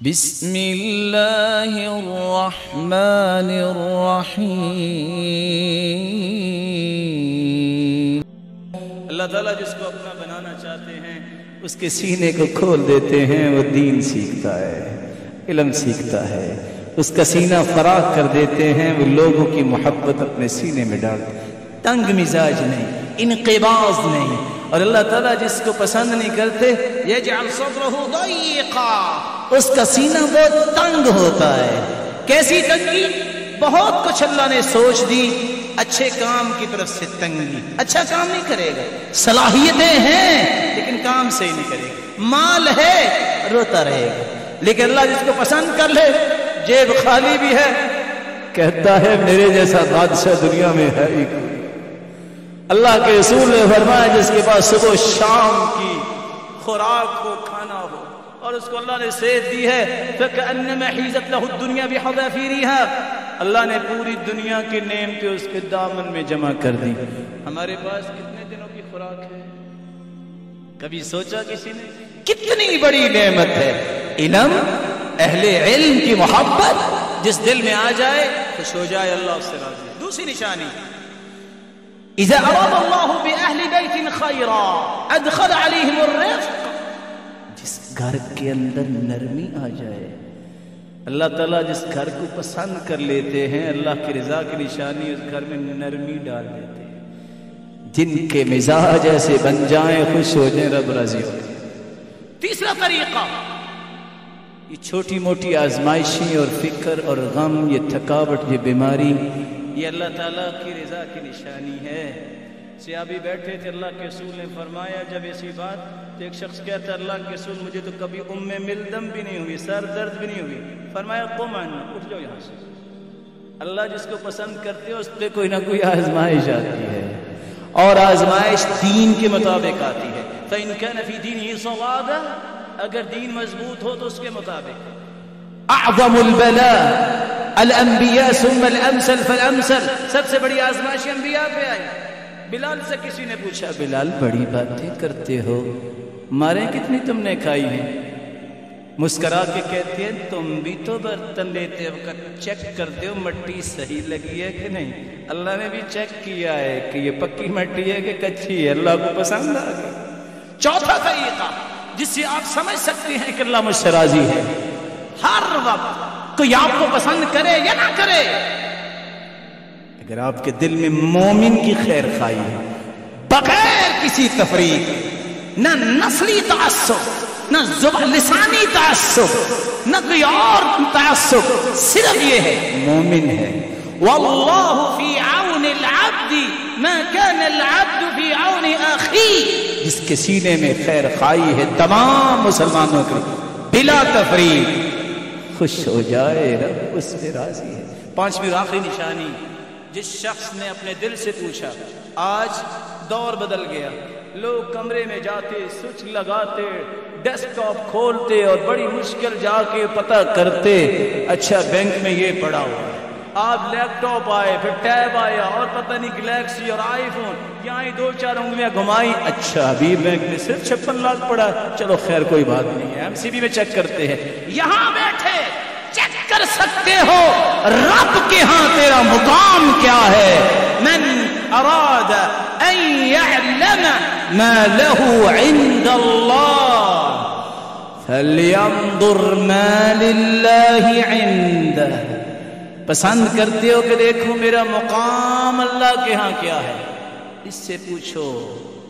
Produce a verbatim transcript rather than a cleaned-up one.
بسم اللہ الرحمن الرحیم۔ اللہ تعالیٰ جس کو اپنا بنانا چاہتے ہیں اس کے سینے کو کھول دیتے ہیں، وہ دین سیکھتا ہے، علم سیکھتا ہے، اس کا سینہ فراغ کر دیتے ہیں، وہ لوگوں کی محبت اپنے سینے میں ڈالتے ہیں، تنگ مزاج نہیں، انقباض نہیں۔ اور اللہ تعالیٰ جس کو پسند نہیں کرتے یجعل صدرہ ضیقا، اس کا سینہ بہت تنگ ہوتا ہے۔ کیسی تنگی؟ بہت کچھ اللہ نے سوچ دی، اچھے کام کی طرف سے تنگی، اچھا کام نہیں کرے گا، صلاحیتیں ہیں لیکن کام سے ہی نہیں کرے گا، مال ہے روتا رہے گا۔ لیکن اللہ جس کو پسند کر لے، جیب خالی بھی ہے، کہتا ہے میرے جیسا بادشاہ دنیا میں ہے ہی کوئی۔ اللہ کے رسول نے فرمایا جس کے پاس صبح و شام کی خوراک ہو، کھانا ہو، اور اس کو اللہ نے صحت دی ہے، فَكَأَنَّمَا حِيزَتْ لَهُ الدُّنْيَا بِحَذَافِيرِهَا، اللہ نے پوری دنیا کے نعمتیں اس کے دامن میں جمع کر دی۔ ہمارے پاس کتنے دنوں کی خوراک ہے؟ کبھی سوچا کسی نے؟ کتنی بڑی نعمت ہے علم، اہل علم کی محبت جس دل میں آ جائے خوش ہو جائے، اللہ اس سے راضی ہے۔ دوسری نشانی، اذا اراد اللہ باہل بیت خیرا ادخل علیہم الرزق، جس گھر کے اندر نرمی آ جائے، اللہ تعالیٰ جس گھر کو پسند کر لیتے ہیں، اللہ کی رضا کی نشانی اس گھر میں نرمی ڈال دیتے ہیں۔ جن کے مزاج ایسے بن جائیں خوش ہو جائیں، رب راضی ہو جائے۔ تیسرا طریقہ، یہ چھوٹی موٹی آزمائشیں اور فکر اور غم، یہ تھکاوٹ، یہ بیماری، یہ اللہ تعالیٰ کی رضا کی نشانی ہے۔ صحابی بیٹھے تھے، اللہ کے رسول نے فرمایا جب ایسی بات، تو ایک شخص کہتا ہے اللہ کے رسول مجھے تو کبھی ام ملدم بھی نہیں ہوئی، سر درد بھی نہیں ہوئی۔ فرمایا قم عنا، اٹھ جاؤ یہاں سے۔ اللہ جس کو پسند کرتے ہو اس پہ کوئی نہ کوئی آزمائش آتی ہے، اور آزمائش دین کے مطابق آتی ہے۔ فَإِنْ كَانَ فِي دِينِهِ صَوَابًا، اگر دین مضبوط ہو تو اس کے مطابق۔ اعظم البلاء الانبیاء ثم الامثل فالامثل، سب سے بڑی آزمائش انبیاء پہ آئی۔ بلال سے کسی نے پوچھا بلال بڑی باتیں کرتے ہو، ماریں کتنی تم نے کھائی ہیں؟ مسکرا کے کہتے ہیں تم بھی تو برتن لیتے وقت چیک کرتے ہو مٹی صحیح لگی ہے کہ نہیں، اللہ نے بھی چیک کیا ہے کہ یہ پکی مٹی ہے کہ کچی ہے، اللہ کو پسند آ گئی۔ چوتھا طریقہ جس سے آپ سمجھ سکتے ہیں کہ اللہ مجھ سے راضی ہے، ہر وقت کوئی آپ کو پسند کرے یا نہ کرے، اگر آپ کے دل میں مومن کی خیر خواہی ہے، بغیر کسی تفریق، نہ نسلی تعصب، نہ لسانی تعصب، نہ کوئی اور تعصب، صرف یہ ہے مومن ہے۔ واللہ فی عون العبد ما کان العبد فی عون اخیہ، جس کے سینے میں خیر خواہی ہے تمام مسلمانوں کے بلا تفریق، خوش ہو جائے رب اس پہ راضی ہے۔ پانچویں آخری نشانی، جس شخص نے اپنے دل سے پوچھا، آج دور بدل گیا، لوگ کمرے میں جاتے، سوئچ لگاتے، ڈیسک ٹاپ کھولتے اور بڑی مشکل جا کے پتہ کرتے اچھا بینک میں یہ پڑا ہوا ہے، آپ لیپ ٹاپ آئے، پھر ٹیب آیا، اور پتہ نہیں گلیکسی اور آئی فون، یہاں ہی دو چار انگلیاں گھمائی، اچھا ابھی بینک میں صرف چھپن لاکھ پڑا، چلو خیر کوئی بات نہیں ہے، ایم سی بی میں چیک کرتے ہیں۔ یہاں بیٹھے چیک کر سکتے ہو رب کے ہاں تیرا مقام کیا ہے۔ من اراد ان يعلم ما له عند الله فلينظر ما لله عنده، پسند کرتے ہو کہ دیکھو میرا مقام اللہ کے ہاں کیا ہے، اس سے پوچھو